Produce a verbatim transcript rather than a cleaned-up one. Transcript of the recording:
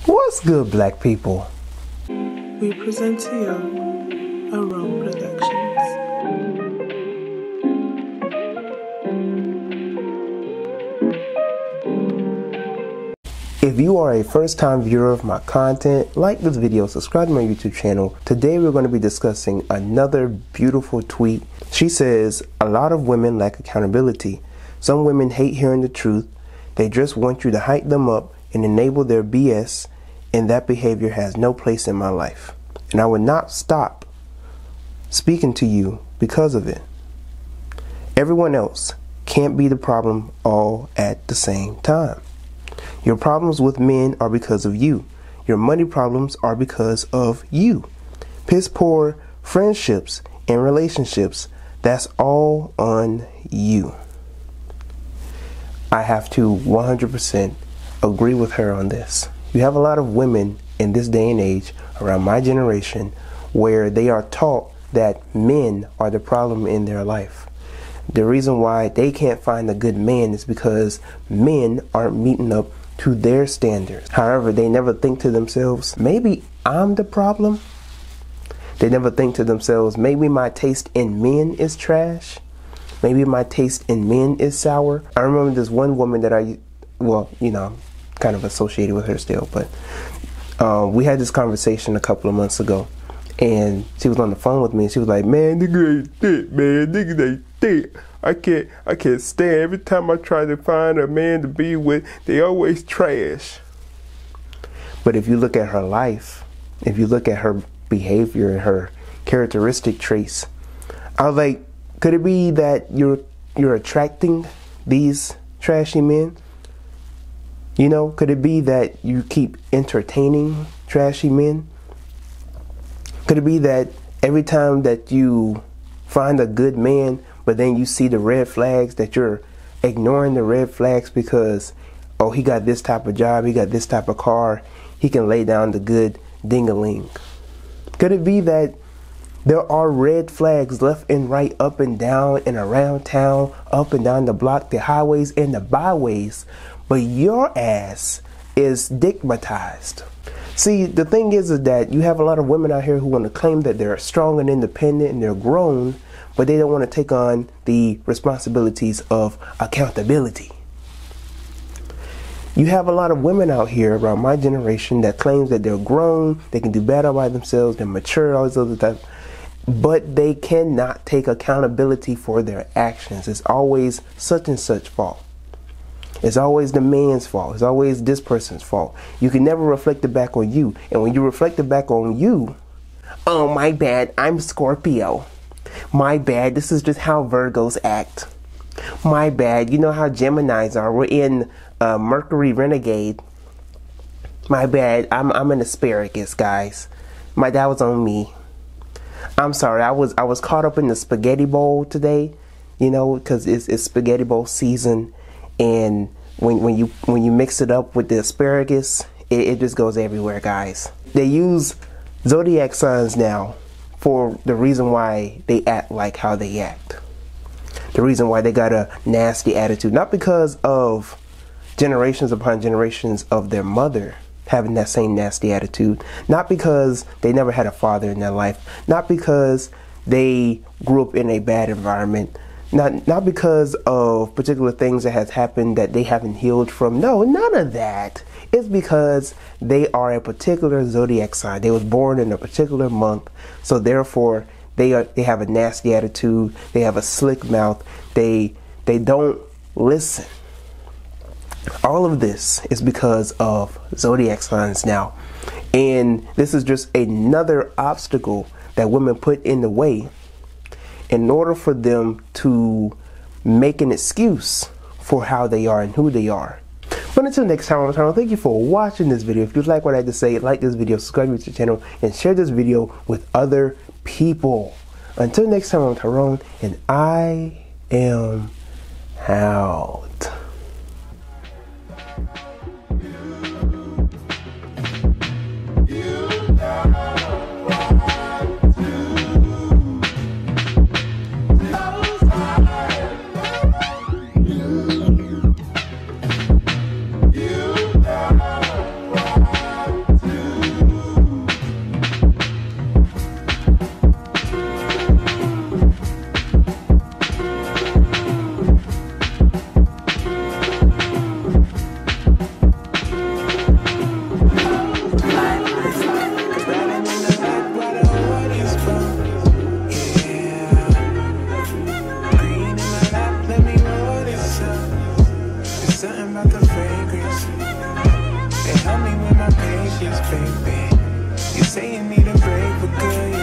What's good, black people? We present to you Arome Productions. If you are a first-time viewer of my content, like this video, subscribe to my YouTube channel. Today we're going to be discussing another beautiful tweet. She says, a lot of women lack accountability. Some women hate hearing the truth. They just want you to hype them up and enable their B S, and that behavior has no place in my life. And I would not stop speaking to you because of it. Everyone else can't be the problem all at the same time. Your problems with men are because of you. Your money problems are because of you. Piss poor friendships and relationships, that's all on you. I have to one hundred percent agree with her on this. You have a lot of women in this day and age around my generation where they are taught that men are the problem in their life. The reason why they can't find a good man is because men aren't meeting up to their standards. However, they never think to themselves, maybe I'm the problem. They never think to themselves, maybe my taste in men is trash. Maybe my taste in men is sour. I remember this one woman that I, well, you know, kind of associated with her still, but uh, we had this conversation a couple of months ago, and she was on the phone with me, and she was like, man, nigga ain't thick, man, nigga ain't thick. I can't, I can't stand. Every time I try to find a man to be with, they always trash. But if you look at her life, if you look at her behavior and her characteristic traits, I was like, could it be that you're you're attracting these trashy men? You know, could it be that you keep entertaining trashy men? Could it be that every time that you find a good man, but then you see the red flags, that you're ignoring the red flags because, oh, he got this type of job, he got this type of car, he can lay down the good ding-a-ling? Could it be that there are red flags left and right, up and down and around town, up and down the block, the highways and the byways, but your ass is stigmatized? See, the thing is, is that you have a lot of women out here who want to claim that they're strong and independent and they're grown, but they don't want to take on the responsibilities of accountability. You have a lot of women out here around my generation that claims that they're grown, they can do better by themselves, they're mature, all this other stuff, but they cannot take accountability for their actions. It's always such and such fault. It's always the man's fault. It's always this person's fault. You can never reflect it back on you. And when you reflect it back on you, oh, my bad, I'm Scorpio. My bad, this is just how Virgos act. My bad, you know how Geminis are. We're in uh, Mercury Renegade. My bad, I'm I'm an asparagus, guys. My that was on me. I'm sorry, I was I was caught up in the spaghetti bowl today, you know, because it's, it's spaghetti bowl season, and when when you when you mix it up with the asparagus, it, it just goes everywhere, guys. They use zodiac signs now for the reason why they act like how they act. The reason why they got a nasty attitude. Not because of generations upon generations of their mother having that same nasty attitude. Not because they never had a father in their life. Not because they grew up in a bad environment. Not, not because of particular things that has happened that they haven't healed from. No, none of that. It's because they are a particular zodiac sign. They was born in a particular month, so therefore they are they have a nasty attitude. They have a slick mouth. They they don't listen. All of this is because of zodiac signs now, and this is just another obstacle that women put in the way in order for them to make an excuse for how they are and who they are. But until next time on the channel, thank you for watching this video. If you like what I had to say, like this video, subscribe to the channel, and share this video with other people. Until next time, I'm Tyrone, and I am out. You out the fragrance. They help me with my patience, baby. You say you need a break, but girl,